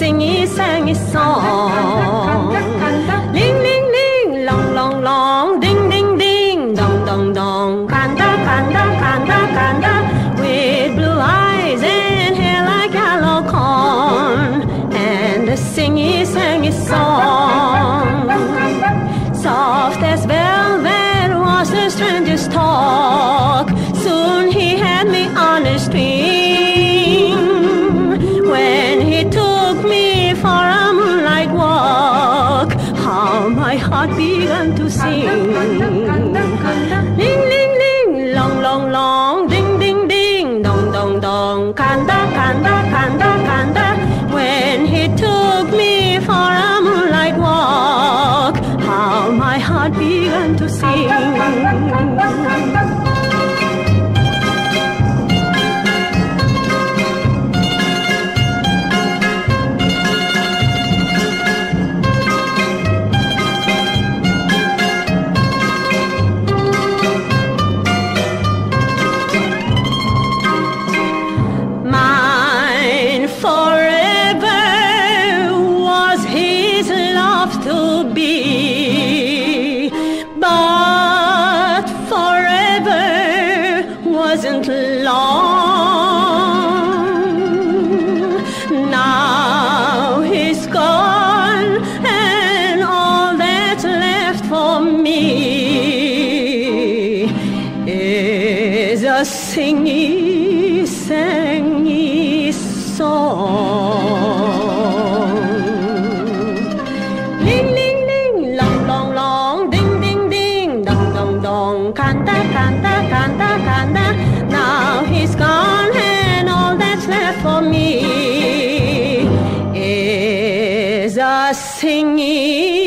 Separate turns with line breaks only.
singy, sangy song. Ling, ling, ling, long, long, long, ding, ding, ding, dong, dong, dong. Kanda, kanda, kanda, kanda, with blue eyes and hair like yellow corn, and a singy, sangy song. Soft as velvet was the stranger's talk. Soon he had me on a string. When he took me for a moonlight walk, how my heart began to sing. Ling, ling, ling, long, long, long, ding, ding, ding, dong, dong, dong. Kanda, kanda, kanda, kanda. When he took me for a moonlight walk, how my heart began to sing. Mine forever was his love to be, but forever wasn't long. Now he's gone, and all that's left for me is a singy, sangy song. Ling, ling, ling, long, long, long, ding, ding, ding, dong, dong, dong. Kanda, kanda, kanda, kanda. Now he's gone, and all that's left for me is a singing